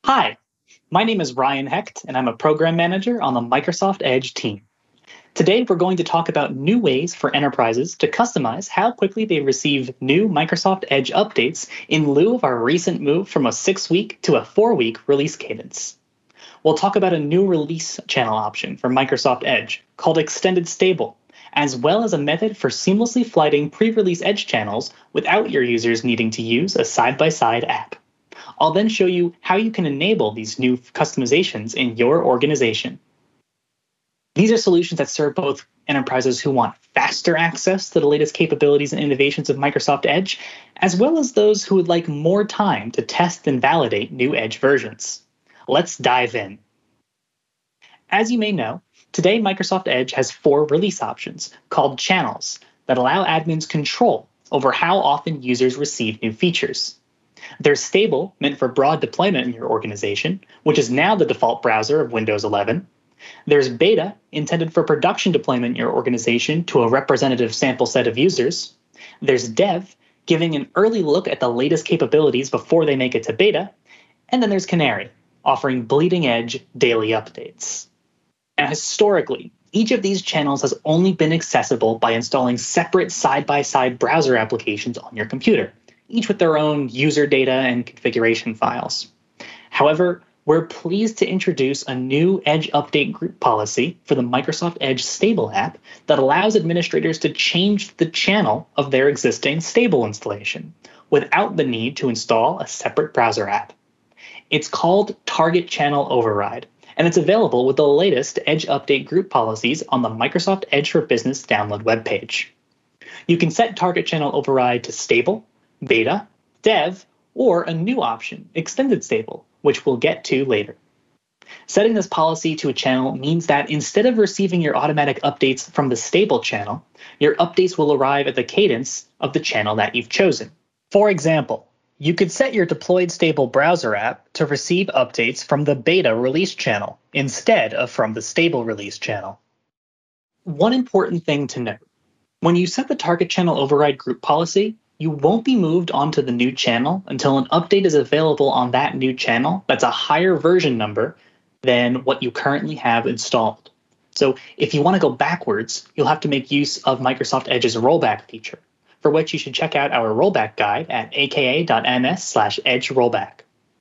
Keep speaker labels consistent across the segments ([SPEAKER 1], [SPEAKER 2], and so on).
[SPEAKER 1] Hi, my name is Ryan Hecht, and I'm a program manager on the Microsoft Edge team. Today, we're going to talk about new ways for enterprises to customize how quickly they receive new Microsoft Edge updates in lieu of our recent move from a 6-week to a 4-week release cadence. We'll talk about a new release channel option for Microsoft Edge called Extended Stable, as well as a method for seamlessly flighting pre-release Edge channels without your users needing to use a side-by-side app. I'll then show you how you can enable these new customizations in your organization. These are solutions that serve both enterprises who want faster access to the latest capabilities and innovations of Microsoft Edge, as well as those who would like more time to test and validate new Edge versions. Let's dive in. As you may know, today Microsoft Edge has 4 release options called channels that allow admins control over how often users receive new features. There's Stable, meant for broad deployment in your organization, which is now the default browser of Windows 11. There's Beta, intended for production deployment in your organization to a representative sample set of users. There's Dev, giving an early look at the latest capabilities before they make it to beta. And then there's Canary, offering bleeding-edge daily updates. Now, historically, each of these channels has only been accessible by installing separate side-by-side browser applications on your computer, each with their own user data and configuration files. However, we're pleased to introduce a new Edge update group policy for the Microsoft Edge Stable app that allows administrators to change the channel of their existing Stable installation without the need to install a separate browser app. It's called Target Channel Override, and it's available with the latest Edge update group policies on the Microsoft Edge for Business download webpage. You can set Target Channel Override to Stable, Beta, Dev, or a new option, Extended Stable, which we'll get to later. Setting this policy to a channel means that instead of receiving your automatic updates from the Stable channel, your updates will arrive at the cadence of the channel that you've chosen. For example, you could set your deployed Stable browser app to receive updates from the Beta release channel instead of from the Stable release channel. One important thing to note: when you set the Target Channel Override group policy, you won't be moved onto the new channel until an update is available on that new channel that's a higher version number than what you currently have installed. So if you want to go backwards, you'll have to make use of Microsoft Edge's rollback feature, for which you should check out our rollback guide at aka.ms/edge rollback.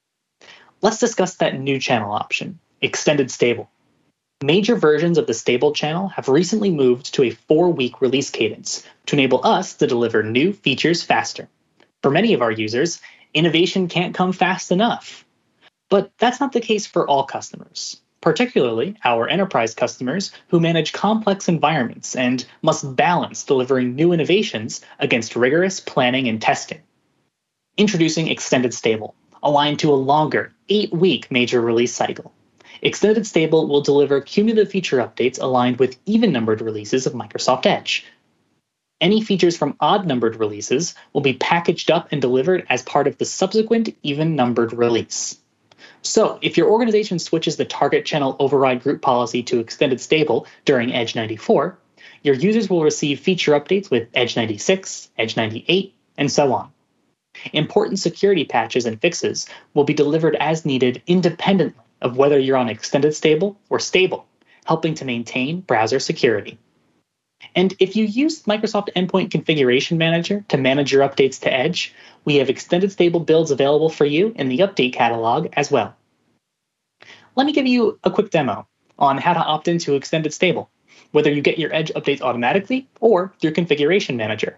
[SPEAKER 1] Let's discuss that new channel option, Extended Stable. Major versions of the Stable channel have recently moved to a 4-week release cadence to enable us to deliver new features faster. For many of our users, innovation can't come fast enough. But that's not the case for all customers, particularly our enterprise customers who manage complex environments and must balance delivering new innovations against rigorous planning and testing. Introducing Extended Stable, aligned to a longer 8-week major release cycle. Extended Stable will deliver cumulative feature updates aligned with even-numbered releases of Microsoft Edge. Any features from odd-numbered releases will be packaged up and delivered as part of the subsequent even-numbered release. So, if your organization switches the Target Channel Override group policy to Extended Stable during Edge 94, your users will receive feature updates with Edge 96, Edge 98, and so on. Important security patches and fixes will be delivered as needed independently of whether you're on Extended Stable or Stable, helping to maintain browser security. And if you use Microsoft Endpoint Configuration Manager to manage your updates to Edge, we have Extended Stable builds available for you in the update catalog as well. Let me give you a quick demo on how to opt into Extended Stable, whether you get your Edge updates automatically or through Configuration Manager.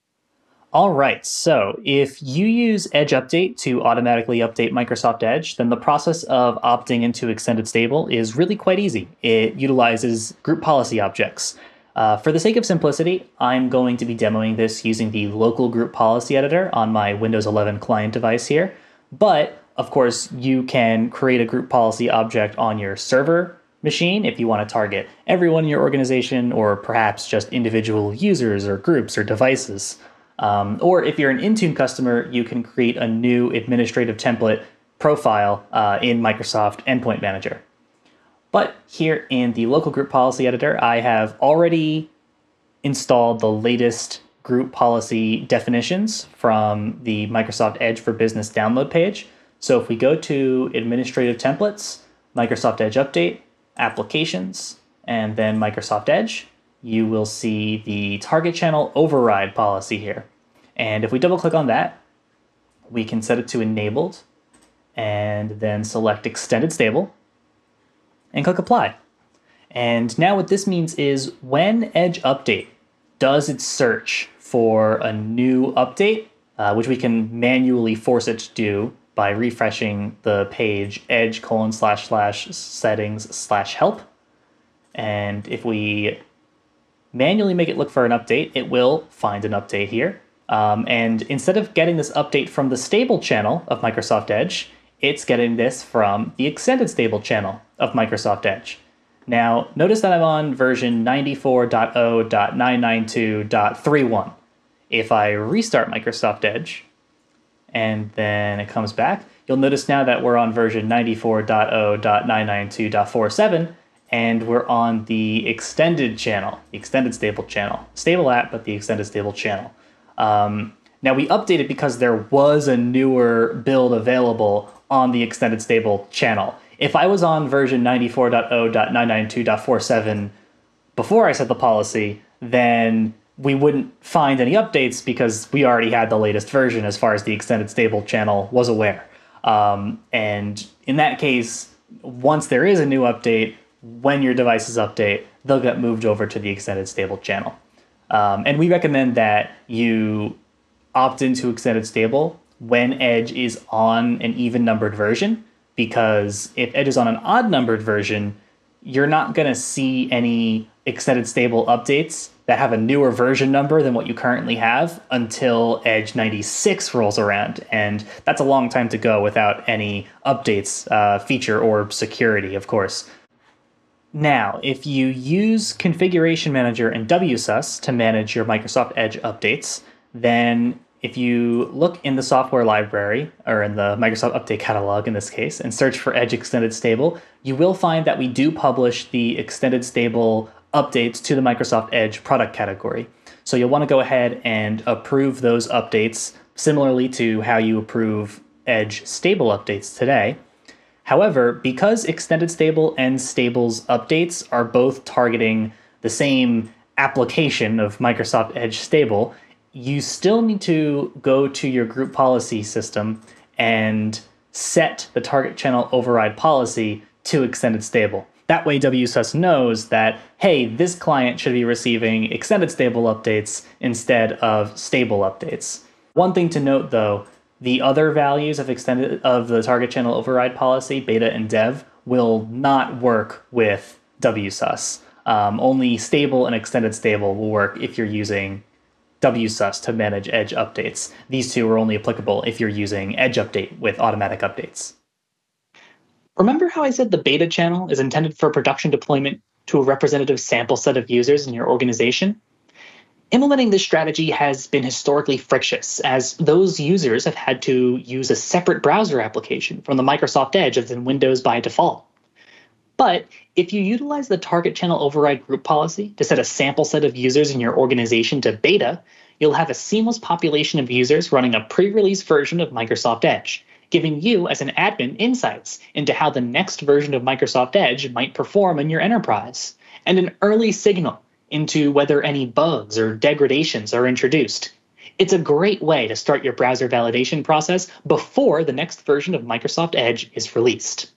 [SPEAKER 1] All right, so if you use Edge Update to automatically update Microsoft Edge, then the process of opting into Extended Stable is really quite easy. It utilizes group policy objects. For the sake of simplicity, I'm going to be demoing this using the local group policy editor on my Windows 11 client device here. But, of course, you can create a group policy object on your server machine if you want to target everyone in your organization, or perhaps just individual users or groups or devices. Or if you're an Intune customer, you can create a new administrative template profile in Microsoft Endpoint Manager. But here in the local group policy editor, I have already installed the latest group policy definitions from the Microsoft Edge for Business download page. So if we go to Administrative Templates, Microsoft Edge Update, Applications, and then Microsoft Edge, you will see the target channel override policy here. And if we double click on that, we can set it to enabled and then select extended stable and click apply. And now what this means is when Edge Update does its search for a new update, which we can manually force it to do by refreshing the page edge://settings/help. And if we manually make it look for an update, it will find an update here. And instead of getting this update from the stable channel of Microsoft Edge, it's getting this from the extended stable channel of Microsoft Edge. Now, notice that I'm on version 94.0.992.31. If I restart Microsoft Edge, and then it comes back, you'll notice now that we're on version 94.0.992.47, and we're on the extended channel, the extended stable channel. Stable app, but the extended stable channel. Now we updated because there was a newer build available on the extended stable channel. If I was on version 94.0.992.47 before I set the policy, then we wouldn't find any updates because we already had the latest version as far as the extended stable channel was aware. And in that case, once there is a new update, when your devices update, they'll get moved over to the extended stable channel. And we recommend that you opt into extended stable when Edge is on an even numbered version, because if Edge is on an odd numbered version, you're not going to see any extended stable updates that have a newer version number than what you currently have until Edge 96 rolls around. And that's a long time to go without any updates, feature or security, of course. Now, if you use Configuration Manager and WSUS to manage your Microsoft Edge updates, then if you look in the software library, or in the Microsoft Update Catalog in this case, and search for Edge Extended Stable, you will find that we do publish the Extended Stable updates to the Microsoft Edge product category. So you'll want to go ahead and approve those updates similarly to how you approve Edge Stable updates today. However, because Extended Stable and Stables updates are both targeting the same application of Microsoft Edge Stable, you still need to go to your group policy system and set the target channel override policy to Extended Stable. That way WSUS knows that, hey, this client should be receiving Extended Stable updates instead of stable updates. One thing to note though, the other values of the target channel override policy, beta and dev, will not work with WSUS. Only stable and extended stable will work if you're using WSUS to manage Edge updates. These two are only applicable if you're using Edge Update with automatic updates. Remember how I said the beta channel is intended for production deployment to a representative sample set of users in your organization? Implementing this strategy has been historically frictious, as those users have had to use a separate browser application from the Microsoft Edge within Windows by default. But if you utilize the target channel override group policy to set a sample set of users in your organization to beta, you'll have a seamless population of users running a pre-release version of Microsoft Edge, giving you as an admin insights into how the next version of Microsoft Edge might perform in your enterprise, and an early signal into whether any bugs or degradations are introduced. It's a great way to start your browser validation process before the next version of Microsoft Edge is released.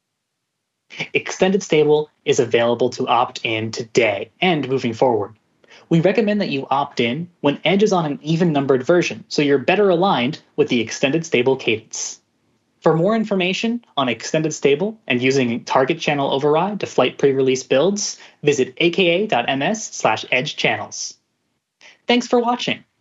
[SPEAKER 1] Extended Stable is available to opt in today and moving forward. We recommend that you opt in when Edge is on an even numbered version, so you're better aligned with the Extended Stable cadence. For more information on Extended Stable and using target channel override to flight pre-release builds, visit aka.ms/edge channels. Thanks for watching.